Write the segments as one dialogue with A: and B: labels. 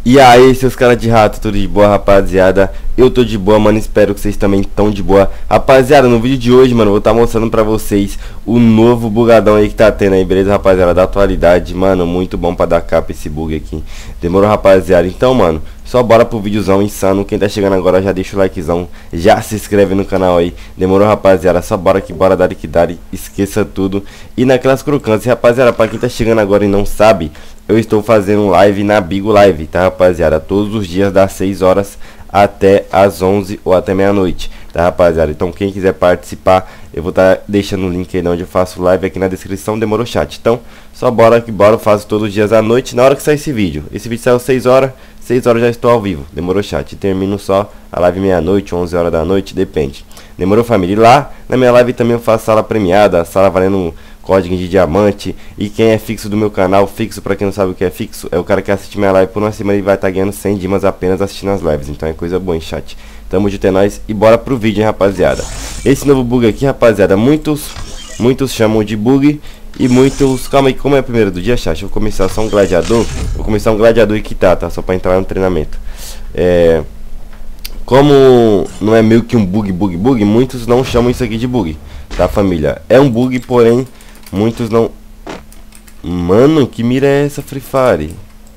A: E aí, seus caras de rato, tudo de boa, rapaziada? Eu tô de boa, mano, espero que vocês também tão de boa. Rapaziada, no vídeo de hoje, mano, eu vou estar mostrando pra vocês o novo bugadão aí que tá tendo aí, beleza, rapaziada? Da atualidade, mano, muito bom pra dar capa esse bug aqui. Demorou, rapaziada? Então, mano, só bora pro videozão insano. Quem tá chegando agora já deixa o likezão, já se inscreve no canal aí. Demorou, rapaziada? Só bora que bora, dar que dar, esqueça tudo. E naquelas crocantes, rapaziada, pra quem tá chegando agora e não sabe, eu estou fazendo live na Bigo Live, tá, rapaziada? Todos os dias das 6 horas até as 11 ou até meia-noite, tá, rapaziada? Então quem quiser participar, eu vou estar deixando o link aí onde eu faço live aqui na descrição, demorou, chat? Então, só bora que bora, eu faço todos os dias à noite, na hora que sair esse vídeo. Esse vídeo saiu 6 horas, 6 horas já estou ao vivo, demorou, chat? Termino só a live meia-noite, 11 horas da noite, depende. Demorou, família? E lá, na minha live também eu faço sala premiada, sala valendo código de diamante. E quem é fixo do meu canal, fixo, pra quem não sabe o que é fixo, é o cara que assiste minha live por uma semana e vai estar ganhando 100 dimas apenas assistindo as lives. Então é coisa boa, hein, chat? Tamo junto, é nóis. E bora pro vídeo, hein, rapaziada? Esse novo bug aqui, rapaziada, muitos chamam de bug e muitos... Calma aí, como é o primeiro do dia, chat? Eu vou começar só um gladiador. Vou começar um gladiador e quitar, tá? Só pra entrar no treinamento. Como não é meio que um bug, muitos não chamam isso aqui de bug, tá, família? É um bug, porém muitos não... Mano, que mira é essa, Free Fire?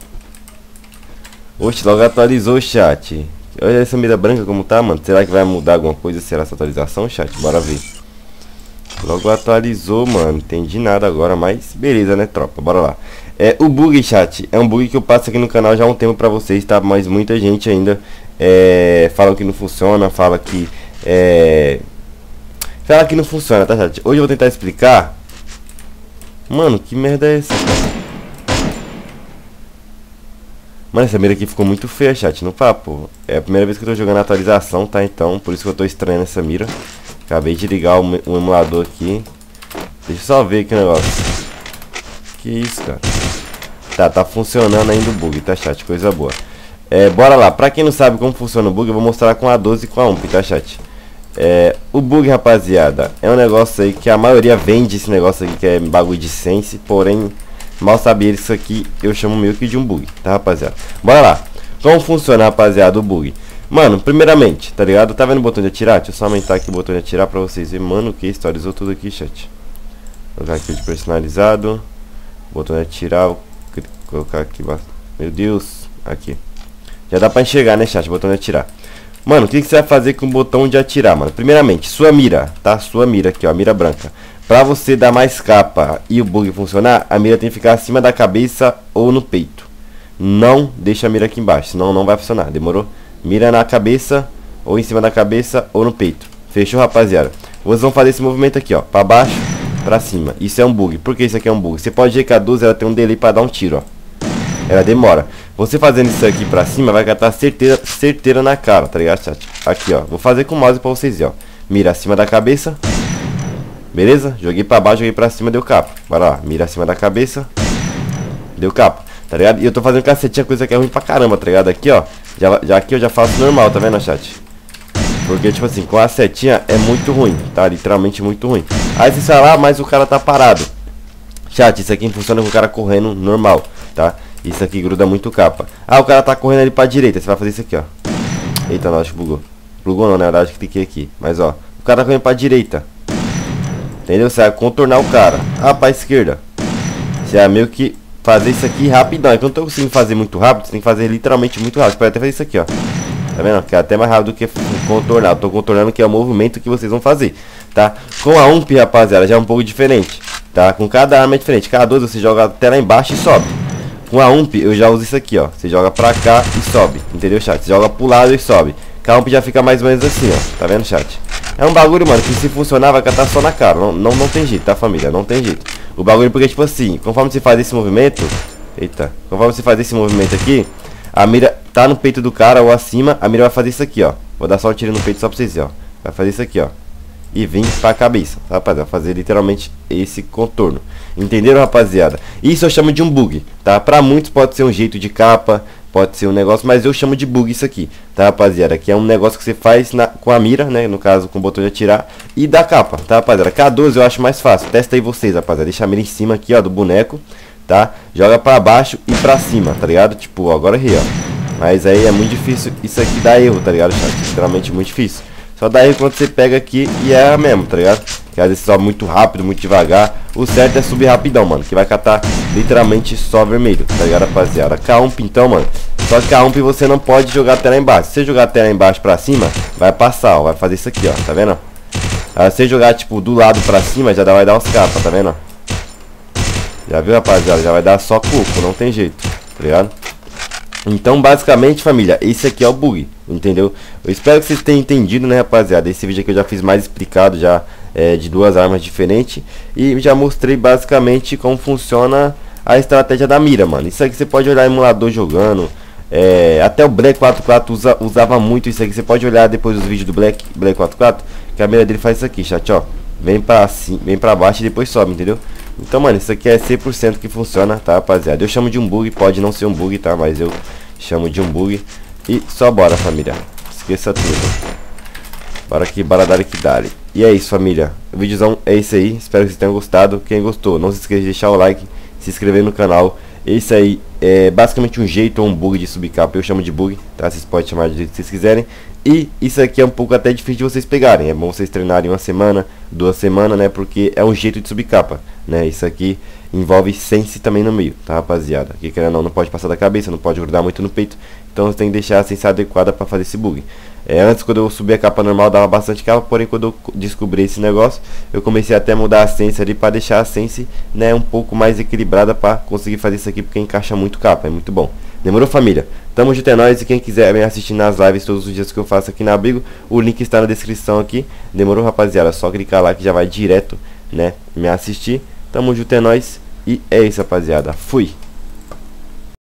A: Oxe, logo atualizou, chat. Olha essa mira branca como tá, mano. Será que vai mudar alguma coisa? Será essa atualização, chat? Bora ver. Logo atualizou, mano. Entendi nada agora, mas beleza, né, tropa? Bora lá. O bug, chat, é um bug que eu passo aqui no canal já há um tempo pra vocês, tá? Mas muita gente ainda fala que não funciona, fala que não funciona, tá, chat? Hoje eu vou tentar explicar. Mano, que merda é essa? Mano, essa mira aqui ficou muito feia, chat, no papo. É a primeira vez que eu tô jogando a atualização, tá? Então, por isso que eu tô estranhando essa mira. Acabei de ligar o emulador aqui. Deixa eu só ver aqui o negócio. Que isso, cara? Tá funcionando ainda o bug, tá, chat? Coisa boa. Bora lá. Pra quem não sabe como funciona o bug, eu vou mostrar com a 12 e com a UMP, tá, chat? O bug, rapaziada, é um negócio aí que a maioria vende esse negócio aqui, que é bagulho de sense, porém, mal saber isso aqui, eu chamo meio que de um bug, tá, rapaziada? Bora lá. Como funciona, rapaziada, o bug? Mano, primeiramente, tá ligado? Tá vendo o botão de atirar? Deixa eu só aumentar aqui o botão de atirar pra vocês verem. Mano, que historizou tudo aqui, chat. Vou colocar aqui de personalizado. Botão de atirar, vou colocar aqui, meu Deus, aqui. Já dá pra enxergar, né, chat? Botão de atirar. Mano, o que você vai fazer com o botão de atirar, mano? Primeiramente, sua mira, tá? Sua mira aqui, ó, mira branca. Pra você dar mais capa e o bug funcionar, a mira tem que ficar acima da cabeça ou no peito. Não deixa a mira aqui embaixo, senão não vai funcionar, demorou? Mira na cabeça, ou em cima da cabeça, ou no peito. Fechou, rapaziada? Vocês vão fazer esse movimento aqui, ó, pra baixo, pra cima. Isso é um bug. Por que isso aqui é um bug? Você pode ver que a 12 ela tem um delay pra dar um tiro, ó. Ela demora. Você fazendo isso aqui pra cima vai catar certeira na cara, tá ligado, chat? Aqui, ó. Vou fazer com o mouse pra vocês verem, ó. Mira acima da cabeça. Beleza? Joguei pra baixo, joguei pra cima, deu capa. Bora lá. Mira acima da cabeça. Deu capa, tá ligado? E eu tô fazendo cacetinha, coisa que é ruim pra caramba, tá ligado? Aqui, ó. Já aqui eu já faço normal, tá vendo, chat? Porque, tipo assim, com a setinha é muito ruim, tá? Literalmente muito ruim. Aí você sai lá, mas o cara tá parado. Chat, isso aqui funciona com o cara correndo normal, tá? Isso aqui gruda muito capa. Ah, o cara tá correndo ali pra direita. Você vai fazer isso aqui, ó. Eita, não, acho que bugou. Bugou não, na verdade que cliquei aqui. Mas, ó, o cara tá correndo pra direita. Entendeu? Você vai contornar o cara. Ah, pra esquerda. Você vai meio que fazer isso aqui rapidão. É que eu não tô conseguindo fazer muito rápido. Você tem que fazer literalmente muito rápido. Você pode até fazer isso aqui, ó. Tá vendo? Que é até mais rápido do que contornar. Eu tô contornando, que é o movimento que vocês vão fazer, tá? Com a UMP, rapaziada, já é um pouco diferente, tá? Com cada arma é diferente. Cada 12 você joga até lá embaixo e sobe. Com a UMP eu já uso isso aqui, ó. Você joga pra cá e sobe, entendeu, chat? Você joga pro lado e sobe. Com a UMP já fica mais ou menos assim, ó. Tá vendo, chat? É um bagulho, mano, que se funcionar vai catar só na cara. Não tem jeito, tá, família? Não tem jeito. O bagulho porque, tipo assim, conforme você faz esse movimento... Eita. Conforme você faz esse movimento aqui, a mira tá no peito do cara ou acima, a mira vai fazer isso aqui, ó. Vou dar só um tiro no peito só pra vocês verem, ó. Vai fazer isso aqui, ó. E vir pra cabeça, tá, rapaziada? Fazer literalmente esse contorno. Entenderam, rapaziada? Isso eu chamo de um bug, tá? Pra muitos pode ser um jeito de capa, pode ser um negócio, mas eu chamo de bug isso aqui, tá, rapaziada? Que é um negócio que você faz com a mira, né? No caso, com o botão de atirar e da capa, tá, rapaziada? K12 eu acho mais fácil. Testa aí vocês, rapaziada. Deixa a mira em cima aqui, ó, do boneco, tá? Joga pra baixo e pra cima, tá ligado? Tipo, ó, agora errei, ó. Mas aí é muito difícil isso aqui dar erro, tá ligado, chat? Literalmente muito difícil. Só dá erro quando você pega aqui e erra mesmo, tá ligado? Que às vezes sobe muito rápido, muito devagar. O certo é subir rapidão, mano, que vai catar literalmente só vermelho, tá ligado, rapaziada? K1 então, mano. Só que K1 você não pode jogar até lá embaixo. Se você jogar até lá embaixo pra cima, vai passar, ó. Vai fazer isso aqui, ó, tá vendo? Aí se você jogar, tipo, do lado pra cima, já vai dar os capas, tá vendo? Já viu, rapaziada? Já vai dar só coco, não tem jeito, tá ligado? Então, basicamente, família, esse aqui é o bug, entendeu? Eu espero que vocês tenham entendido, né, rapaziada? Esse vídeo aqui eu já fiz mais explicado, já de duas armas diferentes. E já mostrei basicamente como funciona a estratégia da mira, mano. Isso aqui você pode olhar emulador jogando. Até o Black 44 usava muito isso aqui. Você pode olhar depois dos vídeos do Black 44, que a mira dele faz isso aqui, chat, ó. Vem pra baixo e depois sobe, entendeu? Então, mano, isso aqui é 100% que funciona, tá, rapaziada? Eu chamo de um bug, pode não ser um bug, tá? Mas eu chamo de um bug. E só bora, família. Esqueça tudo. Bora dar que dale. E é isso, família. O videozão é esse aí. Espero que vocês tenham gostado. Quem gostou, não se esqueça de deixar o like, se inscrever no canal. Esse aí é basicamente um jeito ou um bug de subir capa. Eu chamo de bug, tá? Vocês podem chamar de jeito que vocês quiserem. E isso aqui é um pouco até difícil de vocês pegarem. É bom vocês treinarem uma semana, 2 semanas, né? Porque é um jeito de subir capa, né? Isso aqui envolve sense também no meio, tá, rapaziada? Aqui, querendo ou não pode passar da cabeça, não pode grudar muito no peito. Então você tem que deixar a sense adequada para fazer esse bug. Antes, quando eu subi a capa normal, dava bastante capa. Porém, quando eu descobri esse negócio, eu comecei até a mudar a sense ali para deixar a sense, né, um pouco mais equilibrada para conseguir fazer isso aqui, porque encaixa muito capa, é muito bom. Demorou, família? Tamo junto, é nóis. E quem quiser me assistir nas lives todos os dias que eu faço aqui na Abrigo, o link está na descrição aqui. Demorou, rapaziada? Só clicar lá que já vai direto, né, me assistir. Tamo junto, é nóis. E é isso, rapaziada. Fui!